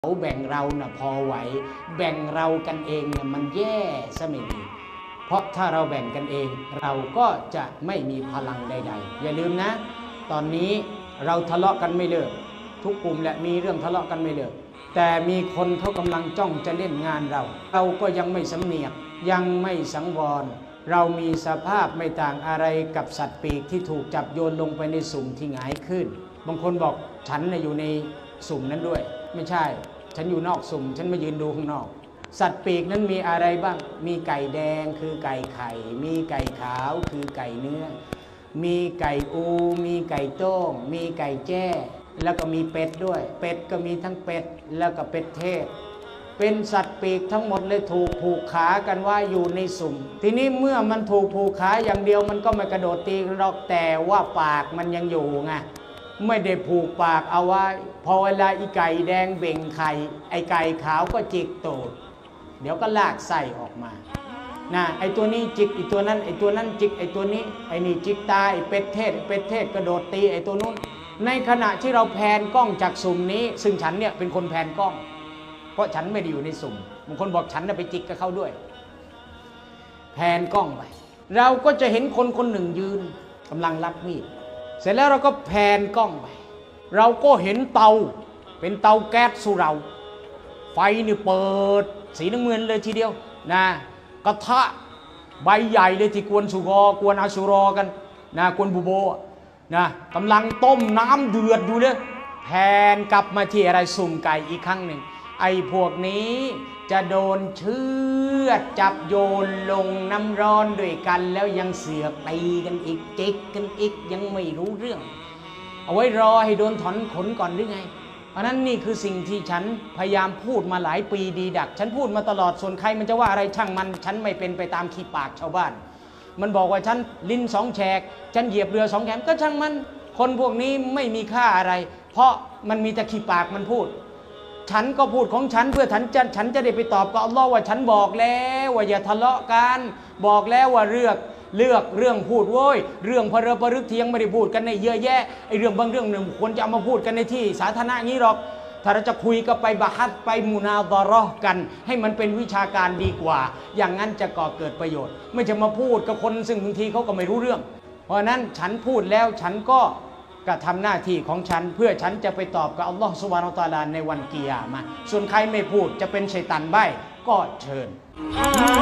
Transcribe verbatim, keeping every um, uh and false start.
เขาแบ่งเราน่ะพอไหวแบ่งเรากันเองน่ะมันแย่ซะไม่ดีเพราะถ้าเราแบ่งกันเองเราก็จะไม่มีพลังใดๆอย่าลืมนะตอนนี้เราทะเลาะกันไม่เลิกทุกกลุ่มแหละมีเรื่องทะเลาะกันไม่เลิกแต่มีคนเขากำลังจ้องจะเล่นงานเราเราก็ยังไม่สำเนียกยังไม่สังวรเรามีสภาพไม่ต่างอะไรกับสัตว์ปีกที่ถูกจับโยนลงไปในสุ่มที่หงายขึ้นบางคนบอกฉันน่ะอยู่ในสุ่มนั้นด้วยไม่ใช่ฉันอยู่นอกสุ่มฉันมายืนดูข้างนอกสัตว์ปีกนั้นมีอะไรบ้างมีไก่แดงคือไก่ไข่มีไก่ขาวคือไก่เนื้อมีไก่อูมีไก่โต้งมีไก่แจ้แล้วก็มีเป็ดด้วยเป็ดก็มีทั้งเป็ดแล้วก็เป็ดเทศเป็นสัตว์ปีกทั้งหมดเลยถูกผูกขากันว่าอยู่ในสุ่มทีนี้เมื่อมันถูกผูกขาอย่างเดียวมันก็ไม่กระโดดตีหรอกแต่ว่าปากมันยังอยู่ไงไม่ได้ผูกปากเอาไว้พอเวลาอีไก่แดงเบ่งไข่ไอไก่ขาวก็จิกตูดเดี๋ยวก็ลากไส้ออกมานะไอตัวนี้จิกไอตัวนั้นไอตัวนั้นจิกไอตัวนี้ไอนี่จิกตาไอเป็ดเทศเป็ดเทศกระโดดตีไอตัวนู้นในขณะที่เราแพนกล้องจากสุ่มนี้ซึ่งฉันเนี่ยเป็นคนแพนกล้องเพราะฉันไม่ได้อยู่ในสุ่มบางคนบอกฉันไปจิกกับเขาด้วยแพนกล้องไปเราก็จะเห็นคนคนหนึ่งยืนกำลังรับมีดเสร็จแล้วเราก็แพนกล้องไปเราก็เห็นเตาเป็นเตาแก๊สสุเหร่าไฟนี่เปิดสีน้ำเงินเลยทีเดียวนะกระทะใบใหญ่เลยที่กวนสุกอกวนอาสุรอกันนะกวนบูโบนะกำลังต้มน้ำเดือดอยู่เลยแพนกลับมาที่อะไรสุ่มไก่อีกครั้งหนึ่งไอ้พวกนี้จะโดนเชือดจับโยนลงน้ำร้อนด้วยกันแล้วยังเสือกตีกันอีกจิกกันอีกยังไม่รู้เรื่องเอาไว้รอให้โดนถอนขนก่อนหรือไงเพราะนั้นนี่คือสิ่งที่ฉันพยายามพูดมาหลายปีดีดักฉันพูดมาตลอดส่วนใครมันจะว่าอะไรช่างมันฉันไม่เป็นไปตามขี้ปากชาวบ้านมันบอกว่าฉันลิ้นสองแฉกฉันเหยียบเรือสองแขนก็ช่างมันคนพวกนี้ไม่มีค่าอะไรเพราะมันมีแต่ขี้ปากมันพูดฉันก็พูดของฉันเพื่อฉันจะฉันจะได้ไปตอบกับอัลลอฮ์ว่าฉันบอกแล้วว่าอย่าทะเลาะกันบอกแล้วว่าเลือกเลือกเรื่องพูดโว้ยเรื่องพระเรปรึกที่ยังไม่ได้พูดกันในเยอะแยะไอเรื่องบางเรื่องหนึ่งควรจะเอามาพูดกันในที่สาธารณะงี้หรอกถ้าเราจะคุยก็ไปบะฮัดไปมุนาดะเราะห์กันให้มันเป็นวิชาการดีกว่าอย่างนั้นจะก่อเกิดประโยชน์ไม่จะมาพูดกับคนซึ่งบางทีเขาก็ไม่รู้เรื่องเพราะนั้นฉันพูดแล้วฉันก็ก็ทำหน้าที่ของฉันเพื่อฉันจะไปตอบกับอัลลอฮฺซุบฮานะฮูวะตะอาลาในวันกิยามะห์ส่วนใครไม่พูดจะเป็นชัยฏอนใบ้ก็เชิญ